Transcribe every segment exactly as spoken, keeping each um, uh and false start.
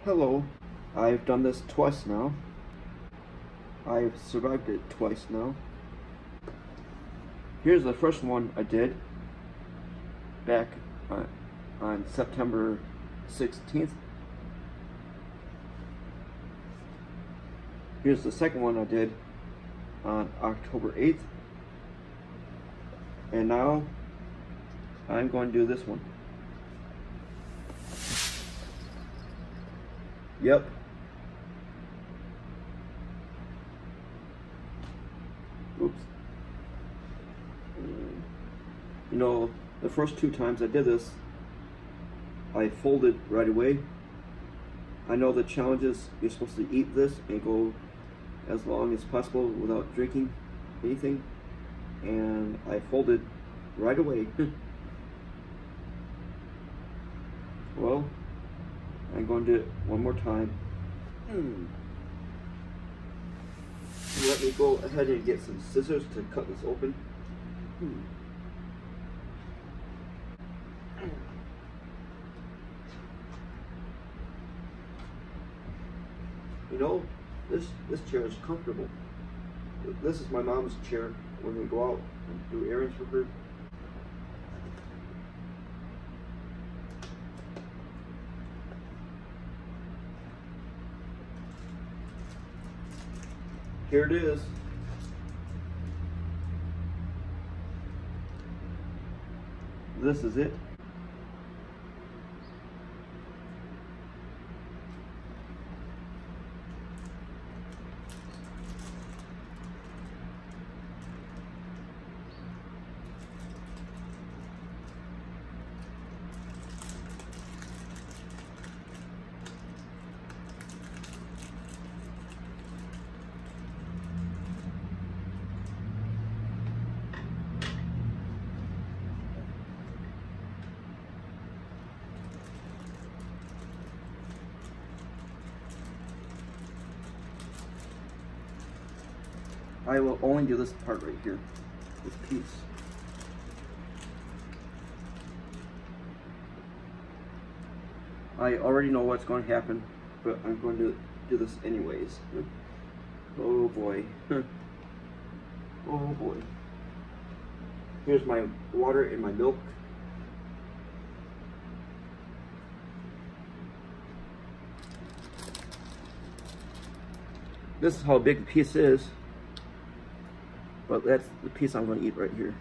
Hello, I've done this twice now. I've survived it twice now. Here's the first one I did back on, on September sixteenth. Here's the second one I did on October eighth. And now I'm going to do this one. Yep. Oops. You know, the first two times I did this, I folded right away. I know the challenge is you're supposed to eat this and go as long as possible without drinking anything, and I folded right away. Well, I'm going to do it one more time. Hmm. Let me go ahead and get some scissors to cut this open. Hmm. You know, this this chair is comfortable. This is my mom's chair when we go out and do errands for her. Here it is. This is it. I will only do this part right here, this piece. I already know what's going to happen, but I'm going to do this anyways. Oh boy. Oh boy. Here's my water and my milk. This is how big the piece is. But that's the piece I'm going to eat right here.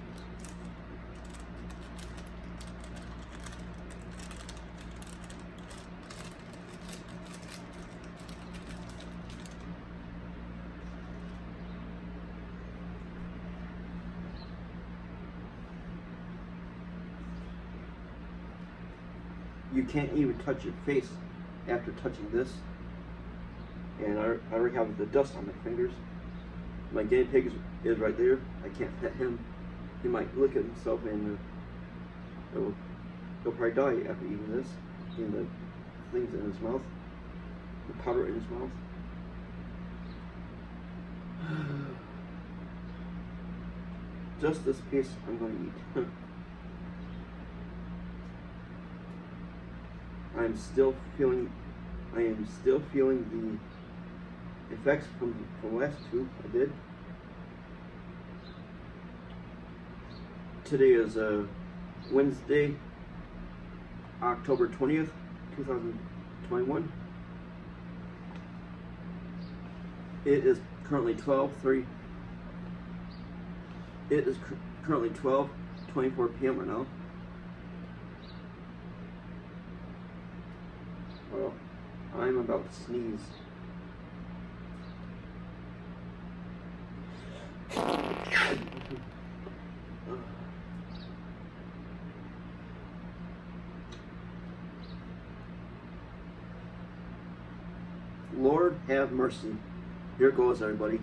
You can't even touch your face after touching this. And I, I already have the dust on my fingers. My guinea pig is, is right there. I can't pet him. He might look at himself and uh, he'll, he'll probably die after eating this. Eating the things in his mouth, the powder in his mouth. Just this piece I'm going to eat. I'm still feeling. I am still feeling the effects from from last two I did. Today is uh, Wednesday, October twentieth, two thousand twenty-one. It is currently twelve thirty. It is cr currently twelve twenty-four p m right now. Well, I'm about to sneeze. Lord have mercy. Here goes, everybody.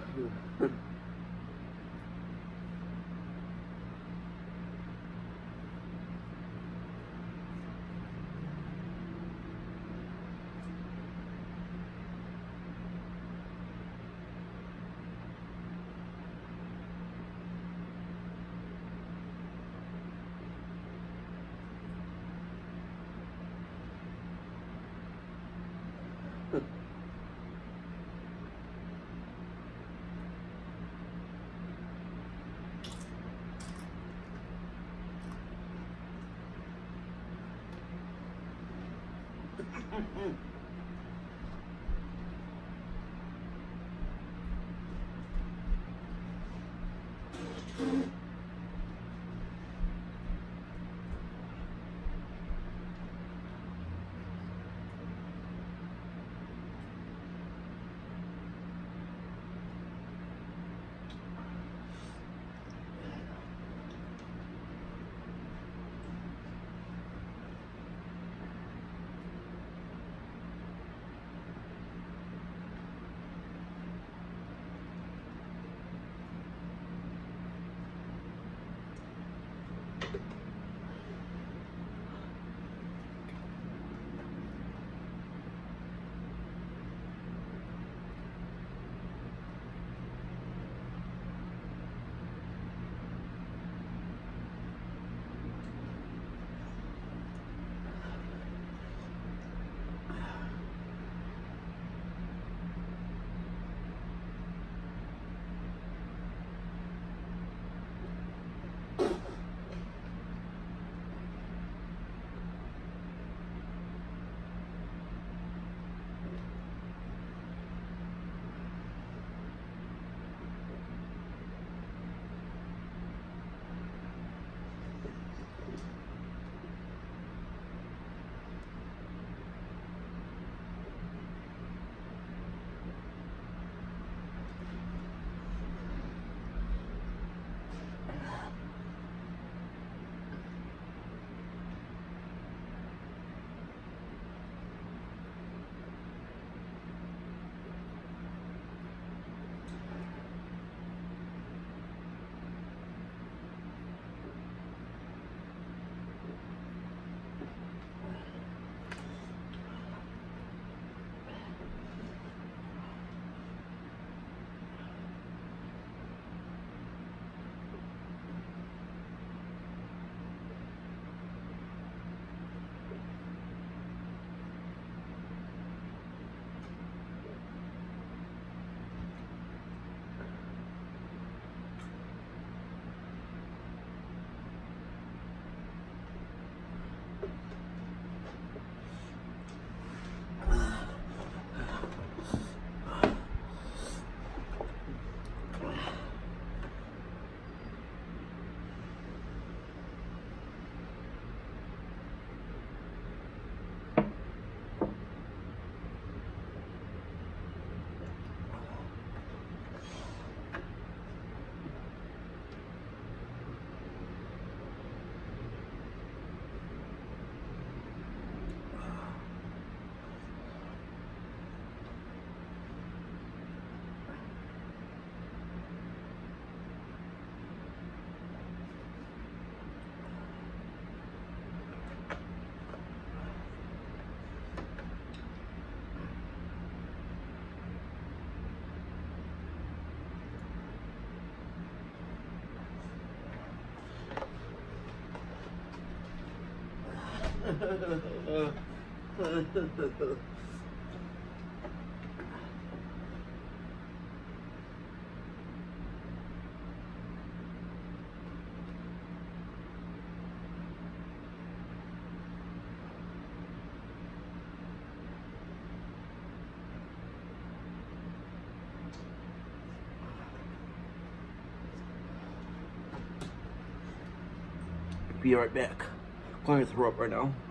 Be right back. I'm going to throw up right now.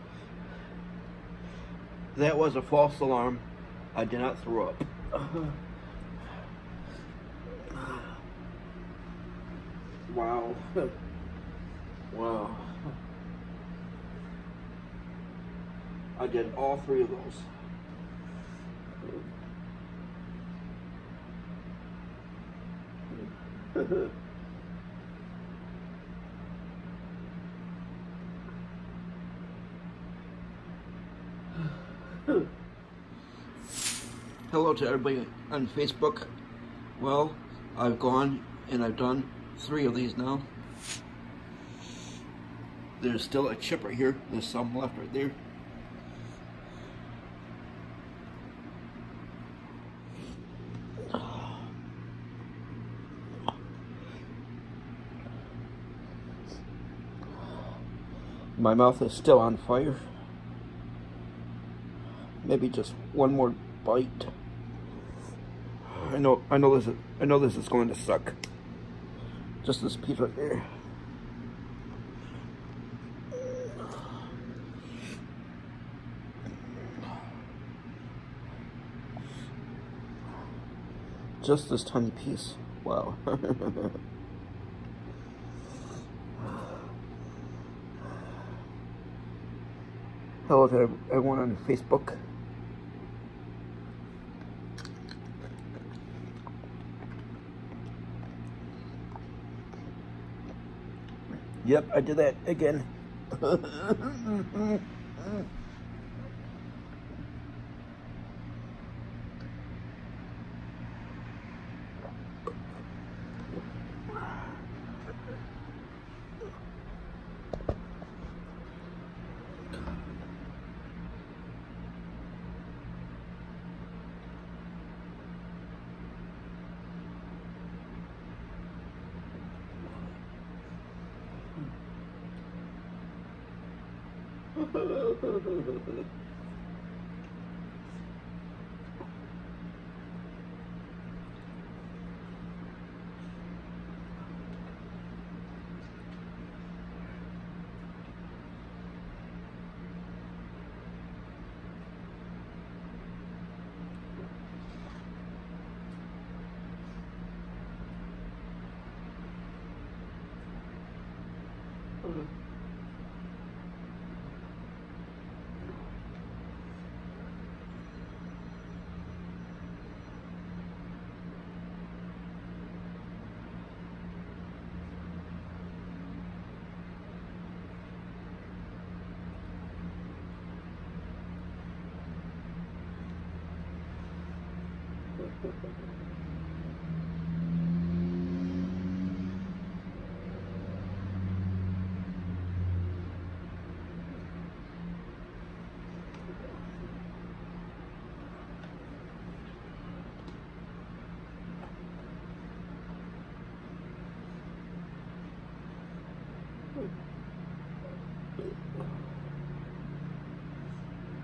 That was a false alarm. I did not throw up. Wow. Wow. I did all three of those. Hello to everybody on Facebook. Well, I've gone and I've done three of these now. There's still a chip right here. There's some left right there. My mouth is still on fire. Maybe just one more bite. I know, I know this is, I know this is going to suck. Just this piece right there. Just this tiny piece. Wow. Hello to everyone on Facebook. Yep, I did that again.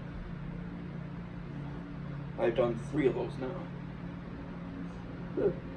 I've done three of those now.